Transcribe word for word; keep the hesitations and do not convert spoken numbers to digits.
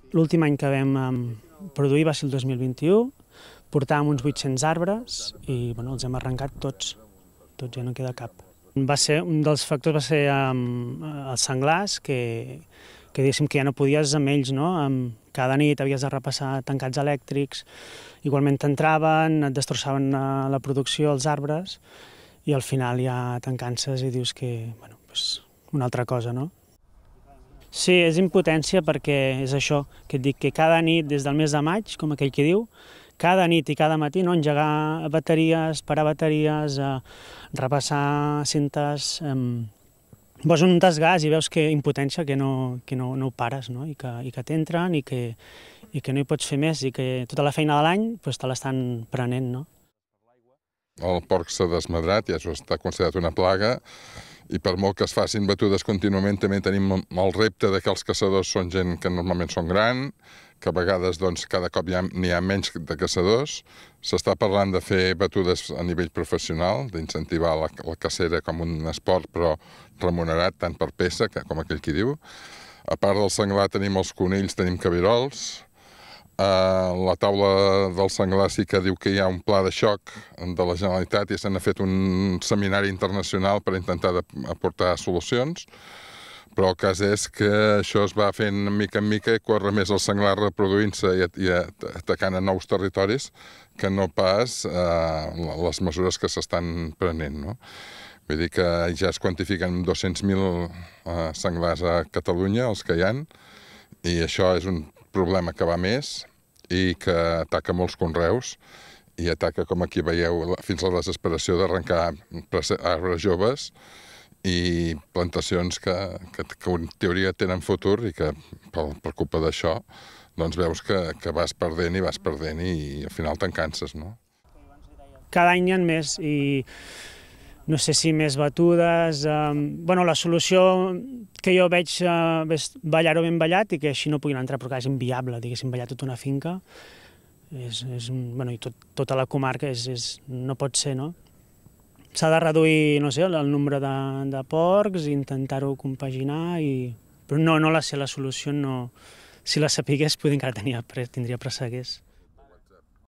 L'últim any que vam um, produir va ser el dos mil vint-i-u, portàvem uns vuit-cents arbres i bueno, els hem arrencat tots, tots ja no queda cap. Va ser, un dels factors va ser um, els senglars, que, que diguéssim que ja no podies amb ells, no? Um, cada nit havies de repassar tancats elèctrics, igualment t'entraven, et destrossaven uh, la producció, els arbres, i al final ja te'n canses i dius que, bueno, pues, una altra cosa, no? Sí, és impotència perquè és això, que et dic que cada nit, des del mes de maig, com aquell que diu, cada nit i cada matí no, engegar bateries, parar bateries, eh, repassar cintes, eh, vols un desgàs i veus que impotència, que no, que no, no ho pares, no? I que, i que t'entren i que, i que no hi pots fer més i que tota la feina de l'any pues, te l'estan prenent, no? El porc s'ha desmadrat, ja està considerat una plaga, i per molt que es facin batudes contínuament també tenim el repte de que els caçadors són gent que normalment són gran, que a vegades doncs, cada cop n'hi ha, ha menys de caçadors. S'està parlant de fer batudes a nivell professional, d'incentivar la, la cacera com un esport però remunerat tant per peça que, com aquell qui diu. A part del senglar tenim els conills, tenim cabirols. Uh, la taula del senglar sí que diu que hi ha un pla de xoc de la Generalitat i se n'ha fet un seminari internacional per intentar aportar solucions, però el cas és que això es va fent mica en mica i corre més el senglar reproduint-se i, i atacant a nous territoris que no pas uh, les mesures que s'estan prenent, no? Vull dir que ja es quantifiquen dos-cents mil uh, senglars a Catalunya, els que hi ha, i això és un problema que va més i que ataca molts conreus i ataca, com aquí veieu, fins a la desesperació d'arrencar arbres joves i plantacions que, que, que en teoria tenen futur i que per, per culpa d'això doncs veus que, que vas perdent i vas perdent i, i al final te'n canses, no? Cada any n'hi ha més i no sé si més batudes. Eh, bueno, la solució que jo veig eh, és ballar-ho ben ballat i que així no puguin entrar, perquè és inviable, diguéssim, ballar tota una finca. És, és, bueno, i tot, tota la comarca és, és, no pot ser, no? S'ha de reduir, no sé, el nombre de, de porcs i intentar-ho compaginar, i... però no, no la sé, la solució no... Si la sapigués, potser encara tenia, tindria presseguers.